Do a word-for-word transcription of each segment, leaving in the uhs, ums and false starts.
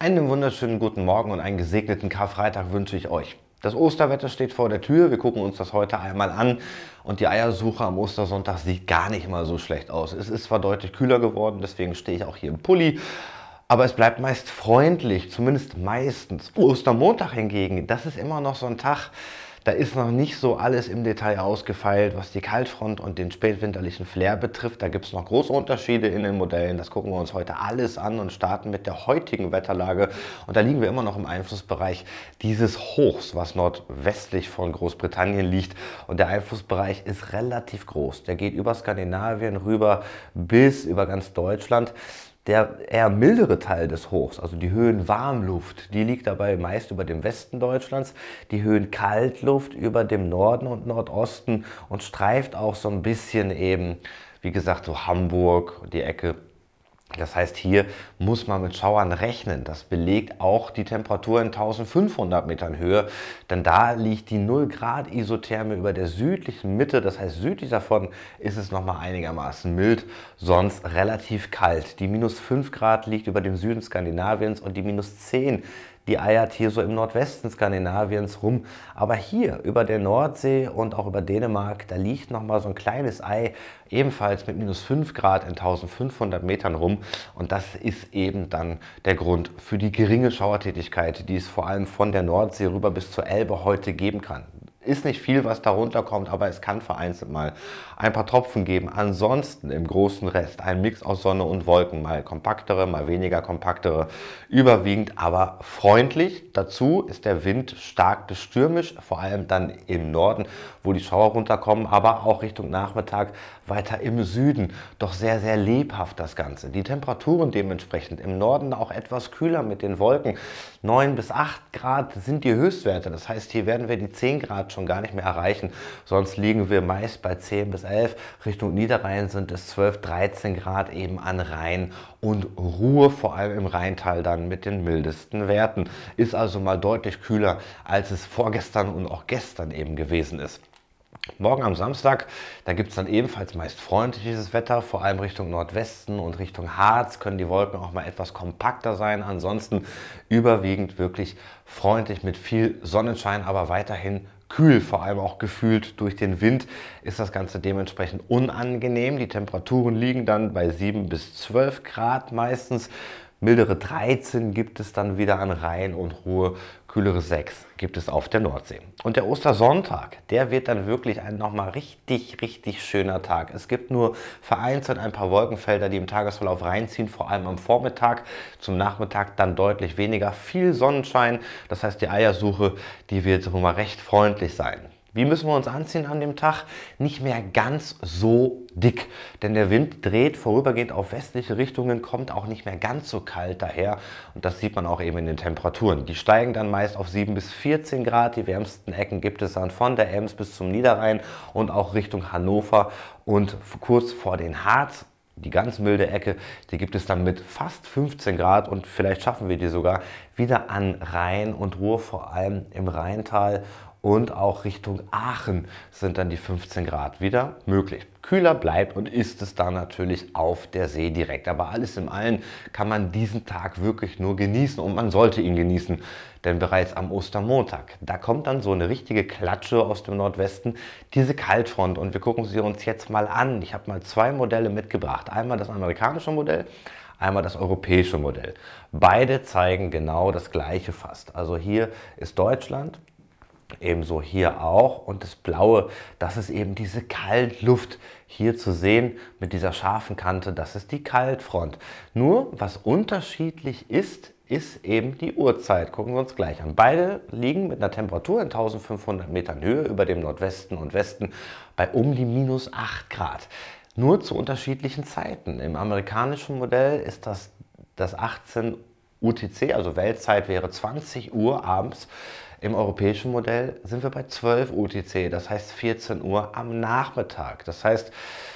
Einen wunderschönen guten Morgen und einen gesegneten Karfreitag wünsche ich euch. Das Osterwetter steht vor der Tür, wir gucken uns das heute einmal an und die Eiersuche am Ostersonntag sieht gar nicht mal so schlecht aus. Es ist zwar deutlich kühler geworden, deswegen stehe ich auch hier im Pulli, aber es bleibt meist freundlich, zumindest meistens. Ostermontag hingegen, das ist immer noch so ein Tag, da ist noch nicht so alles im Detail ausgefeilt, was die Kaltfront und den spätwinterlichen Flair betrifft. Da gibt es noch große Unterschiede in den Modellen. Das gucken wir uns heute alles an und starten mit der heutigen Wetterlage. Und da liegen wir immer noch im Einflussbereich dieses Hochs, was nordwestlich von Großbritannien liegt. Und der Einflussbereich ist relativ groß. Der geht über Skandinavien rüber bis über ganz Deutschland. Der eher mildere Teil des Hochs, also die Höhenwarmluft, die liegt dabei meist über dem Westen Deutschlands, die Höhenkaltluft über dem Norden und Nordosten und streift auch so ein bisschen eben, wie gesagt, so Hamburg, die Ecke. Das heißt, hier muss man mit Schauern rechnen. Das belegt auch die Temperatur in eintausendfünfhundert Metern Höhe, denn da liegt die null Grad Isotherme über der südlichen Mitte. Das heißt, südlich davon ist es nochmal einigermaßen mild, sonst relativ kalt. Die minus fünf Grad liegt über dem Süden Skandinaviens und die minus zehn die eiert hier so im Nordwesten Skandinaviens rum. Aber hier über der Nordsee und auch über Dänemark, da liegt noch mal so ein kleines Ei, ebenfalls mit minus fünf Grad in eintausendfünfhundert Metern rum. Und das ist eben dann der Grund für die geringe Schauertätigkeit, die es vor allem von der Nordsee rüber bis zur Elbe heute geben kann. Ist nicht viel, was darunter kommt, aber es kann vereinzelt mal ein paar Tropfen geben. Ansonsten im großen Rest ein Mix aus Sonne und Wolken, mal kompaktere, mal weniger kompaktere, überwiegend aber freundlich. Dazu ist der Wind stark bis stürmisch, vor allem dann im Norden, wo die Schauer runterkommen, aber auch Richtung Nachmittag weiter im Süden. Doch sehr, sehr lebhaft das Ganze. Die Temperaturen dementsprechend im Norden auch etwas kühler mit den Wolken. neun bis acht Grad sind die Höchstwerte. Das heißt, hier werden wir die zehn Grad schon gar nicht mehr erreichen. Sonst liegen wir meist bei zehn bis elf. Richtung Niederrhein sind es zwölf, dreizehn Grad eben an Rhein und Ruhr, vor allem im Rheintal dann mit den mildesten Werten. Ist also mal deutlich kühler, als es vorgestern und auch gestern eben gewesen ist. Morgen am Samstag, da gibt es dann ebenfalls meist freundliches Wetter, vor allem Richtung Nordwesten und Richtung Harz können die Wolken auch mal etwas kompakter sein. Ansonsten überwiegend wirklich freundlich mit viel Sonnenschein, aber weiterhin kühl, vor allem auch gefühlt durch den Wind ist das Ganze dementsprechend unangenehm. Die Temperaturen liegen dann bei sieben bis zwölf Grad meistens. Mildere dreizehn gibt es dann wieder an Rhein und Ruhr, kühlere sechs gibt es auf der Nordsee. Und der Ostersonntag, der wird dann wirklich ein nochmal richtig, richtig schöner Tag. Es gibt nur vereinzelt ein paar Wolkenfelder, die im Tagesverlauf reinziehen, vor allem am Vormittag, zum Nachmittag dann deutlich weniger, viel Sonnenschein. Das heißt, die Eiersuche, die wird schon mal recht freundlich sein. Wie müssen wir uns anziehen an dem Tag? Nicht mehr ganz so dick, denn der Wind dreht vorübergehend auf westliche Richtungen, kommt auch nicht mehr ganz so kalt daher und das sieht man auch eben in den Temperaturen. Die steigen dann meist auf sieben bis vierzehn Grad, die wärmsten Ecken gibt es dann von der Ems bis zum Niederrhein und auch Richtung Hannover und kurz vor den Harz. Die ganz milde Ecke, die gibt es dann mit fast fünfzehn Grad und vielleicht schaffen wir die sogar wieder an Rhein und Ruhr, vor allem im Rheintal und auch Richtung Aachen sind dann die fünfzehn Grad wieder möglich. Kühler bleibt und ist es dann natürlich auf der See direkt. Aber alles in allem kann man diesen Tag wirklich nur genießen und man sollte ihn genießen. Denn bereits am Ostermontag, da kommt dann so eine richtige Klatsche aus dem Nordwesten, diese Kaltfront. Und wir gucken sie uns jetzt mal an. Ich habe mal zwei Modelle mitgebracht. Einmal das amerikanische Modell, einmal das europäische Modell. Beide zeigen genau das Gleiche fast. Also hier ist Deutschland. Ebenso hier auch und das Blaue, das ist eben diese Kaltluft hier zu sehen mit dieser scharfen Kante, das ist die Kaltfront. Nur was unterschiedlich ist, ist eben die Uhrzeit. Gucken wir uns gleich an. Beide liegen mit einer Temperatur in eintausendfünfhundert Metern Höhe über dem Nordwesten und Westen bei um die minus acht Grad. Nur zu unterschiedlichen Zeiten. Im amerikanischen Modell ist das, das achtzehn U T C, also Weltzeit wäre zwanzig Uhr abends. Im europäischen Modell sind wir bei zwölf U T C, das heißt vierzehn Uhr am Nachmittag. Das heißt,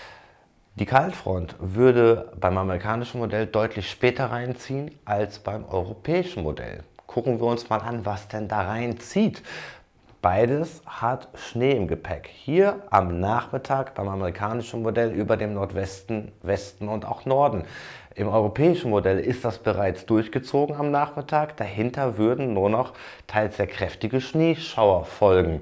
die Kaltfront würde beim amerikanischen Modell deutlich später reinziehen als beim europäischen Modell. Gucken wir uns mal an, was denn da reinzieht. beides hat Schnee im Gepäck. Hier am Nachmittag beim amerikanischen Modell über dem Nordwesten, Westen und auch Norden. Im europäischen Modell ist das bereits durchgezogen am Nachmittag. Dahinter würden nur noch teils sehr kräftige Schneeschauer folgen.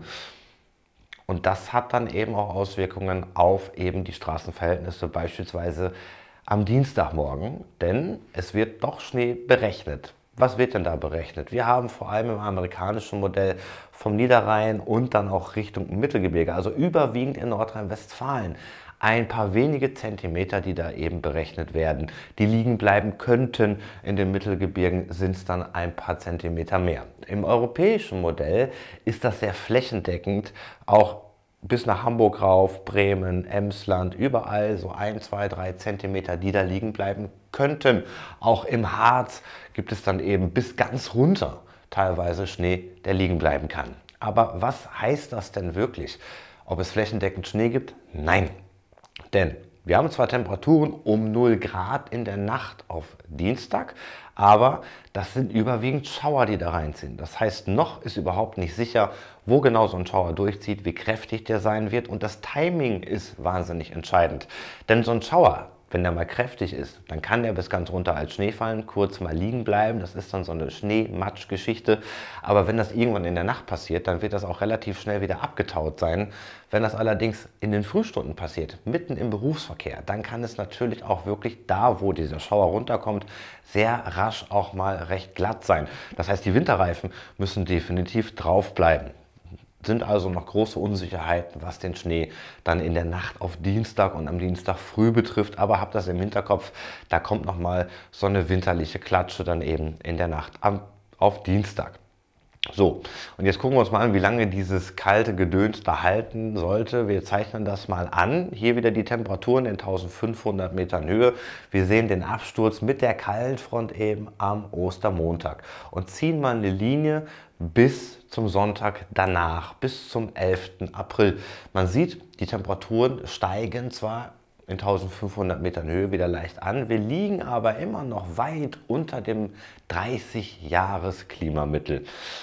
Und das hat dann eben auch Auswirkungen auf eben die Straßenverhältnisse, beispielsweise am Dienstagmorgen, denn es wird doch Schnee berechnet. Was wird denn da berechnet? Wir haben vor allem im amerikanischen Modell vom Niederrhein und dann auch Richtung Mittelgebirge, also überwiegend in Nordrhein-Westfalen, ein paar wenige Zentimeter, die da eben berechnet werden, die liegen bleiben könnten. In den Mittelgebirgen sind es dann ein paar Zentimeter mehr. Im europäischen Modell ist das sehr flächendeckend, auch bis nach Hamburg rauf, Bremen, Emsland, überall so ein, zwei, drei Zentimeter, die da liegen bleiben könnten. Auch im Harz gibt es dann eben bis ganz runter teilweise Schnee, der liegen bleiben kann. Aber was heißt das denn wirklich? Ob es flächendeckend Schnee gibt? Nein. Denn wir haben zwar Temperaturen um null Grad in der Nacht auf Dienstag, aber das sind überwiegend Schauer, die da reinziehen. Das heißt, noch ist überhaupt nicht sicher, wo genau so ein Schauer durchzieht, wie kräftig der sein wird. Und das Timing ist wahnsinnig entscheidend. Denn so ein Schauer, wenn der mal kräftig ist, dann kann der bis ganz runter als Schnee fallen, kurz mal liegen bleiben. Das ist dann so eine Schnee-Matsch-Geschichte. Aber wenn das irgendwann in der Nacht passiert, dann wird das auch relativ schnell wieder abgetaut sein. Wenn das allerdings in den Frühstunden passiert, mitten im Berufsverkehr, dann kann es natürlich auch wirklich da, wo dieser Schauer runterkommt, sehr rasch auch mal recht glatt sein. Das heißt, die Winterreifen müssen definitiv drauf bleiben. Sind also noch große Unsicherheiten, was den Schnee dann in der Nacht auf Dienstag und am Dienstag früh betrifft. Aber habt das im Hinterkopf, da kommt noch mal so eine winterliche Klatsche dann eben in der Nacht am, auf Dienstag. So, und jetzt gucken wir uns mal an, wie lange dieses kalte Gedöns da halten sollte. Wir zeichnen das mal an. Hier wieder die Temperaturen in eintausendfünfhundert Metern Höhe. Wir sehen den Absturz mit der Kaltfront eben am Ostermontag und ziehen mal eine Linie bis zum Sonntag danach, bis zum elften April. Man sieht, die Temperaturen steigen zwar in eintausendfünfhundert Metern Höhe wieder leicht an, wir liegen aber immer noch weit unter dem dreißig Jahres Klimamittel.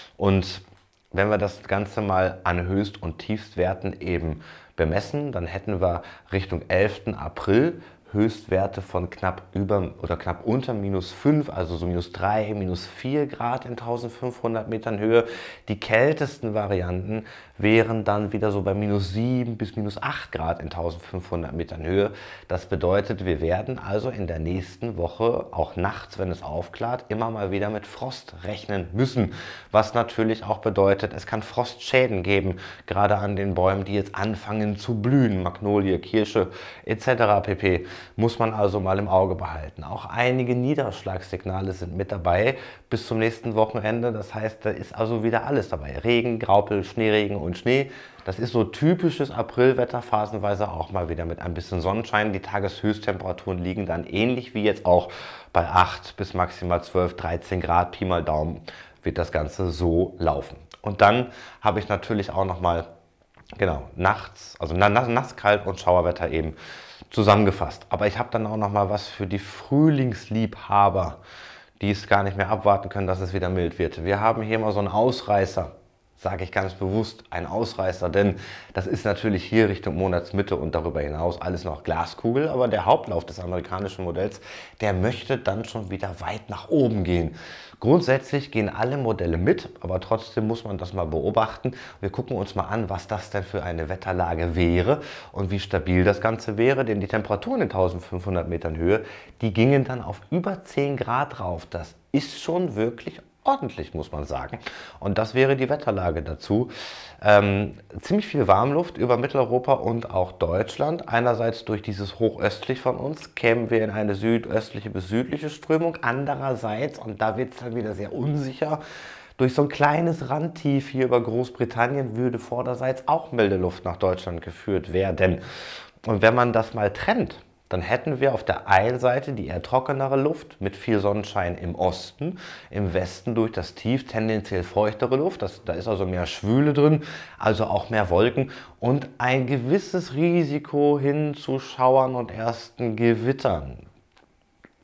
Und wenn wir das Ganze mal an Höchst- und Tiefstwerten eben bemessen, dann hätten wir Richtung elften April Höchstwerte von knapp über oder knapp unter minus fünf, also so minus drei, minus vier Grad in eintausendfünfhundert Metern Höhe. Die kältesten Varianten wären dann wieder so bei minus sieben bis minus acht Grad in eintausendfünfhundert Metern Höhe. Das bedeutet, wir werden also in der nächsten Woche, auch nachts, wenn es aufklart, immer mal wieder mit Frost rechnen müssen. Was natürlich auch bedeutet, es kann Frostschäden geben, gerade an den Bäumen, die jetzt anfangen zu blühen, Magnolie, Kirsche et cetera pp. Muss man also mal im Auge behalten. Auch einige Niederschlagssignale sind mit dabei bis zum nächsten Wochenende. Das heißt, da ist also wieder alles dabei. Regen, Graupel, Schneeregen und Schnee. Das ist so typisches Aprilwetter, phasenweise auch mal wieder mit ein bisschen Sonnenschein. Die Tageshöchsttemperaturen liegen dann ähnlich wie jetzt auch bei acht bis maximal zwölf, dreizehn Grad. Pi mal Daumen wird das Ganze so laufen. Und dann habe ich natürlich auch noch mal, genau, nachts, also nass, kalt und Schauerwetter eben zusammengefasst. Aber ich habe dann auch noch mal was für die Frühlingsliebhaber, die es gar nicht mehr abwarten können, dass es wieder mild wird. Wir haben hier mal so einen Ausreißer, sage ich ganz bewusst, ein Ausreißer, denn das ist natürlich hier Richtung Monatsmitte und darüber hinaus alles noch Glaskugel, aber der Hauptlauf des amerikanischen Modells, der möchte dann schon wieder weit nach oben gehen. Grundsätzlich gehen alle Modelle mit, aber trotzdem muss man das mal beobachten. Wir gucken uns mal an, was das denn für eine Wetterlage wäre und wie stabil das Ganze wäre, denn die Temperaturen in eintausendfünfhundert Metern Höhe, die gingen dann auf über zehn Grad rauf. Das ist schon wirklich ordentlich, muss man sagen. Und das wäre die Wetterlage dazu. Ähm, ziemlich viel Warmluft über Mitteleuropa und auch Deutschland. Einerseits durch dieses hochöstlich von uns kämen wir in eine südöstliche bis südliche Strömung. Andererseits, und da wird es dann wieder sehr unsicher, durch so ein kleines Randtief hier über Großbritannien würde vorderseits auch milde Luft nach Deutschland geführt werden. Und wenn man das mal trennt, dann hätten wir auf der einen Seite die eher trockenere Luft mit viel Sonnenschein im Osten, im Westen durch das Tief tendenziell feuchtere Luft, das, da ist also mehr Schwüle drin, also auch mehr Wolken und ein gewisses Risiko hin zu Schauern und ersten Gewittern.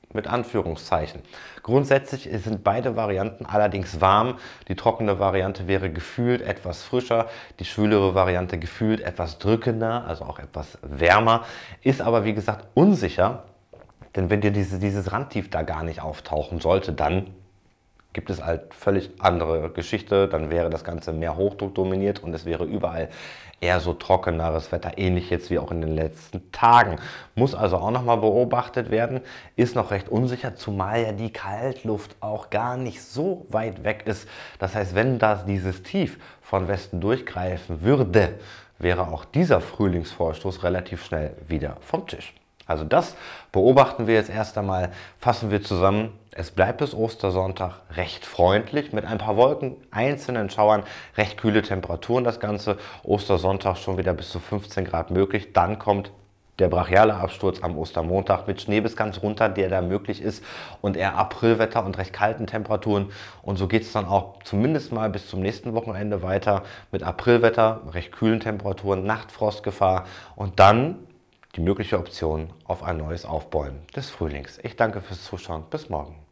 mit Anführungszeichen. Grundsätzlich sind beide Varianten allerdings warm. Die trockene Variante wäre gefühlt etwas frischer, die schwülere Variante gefühlt etwas drückender, also auch etwas wärmer, ist aber wie gesagt unsicher, denn wenn dir diese, dieses Randtief da gar nicht auftauchen sollte, dann gibt es halt völlig andere Geschichte, dann wäre das Ganze mehr Hochdruck dominiert und es wäre überall eher so trockeneres Wetter, ähnlich jetzt wie auch in den letzten Tagen. Muss also auch nochmal beobachtet werden, ist noch recht unsicher, zumal ja die Kaltluft auch gar nicht so weit weg ist. Das heißt, wenn da dieses Tief von Westen durchgreifen würde, wäre auch dieser Frühlingsvorstoß relativ schnell wieder vom Tisch. Also das beobachten wir jetzt erst einmal, fassen wir zusammen. Es bleibt bis Ostersonntag recht freundlich mit ein paar Wolken, einzelnen Schauern, recht kühle Temperaturen das Ganze. Ostersonntag schon wieder bis zu fünfzehn Grad möglich. Dann kommt der brachiale Absturz am Ostermontag mit Schnee bis ganz runter, der da möglich ist und eher Aprilwetter und recht kalten Temperaturen. Und so geht es dann auch zumindest mal bis zum nächsten Wochenende weiter mit Aprilwetter, recht kühlen Temperaturen, Nachtfrostgefahr und dann die mögliche Option auf ein neues Aufbäumen des Frühlings. Ich danke fürs Zuschauen. Bis morgen.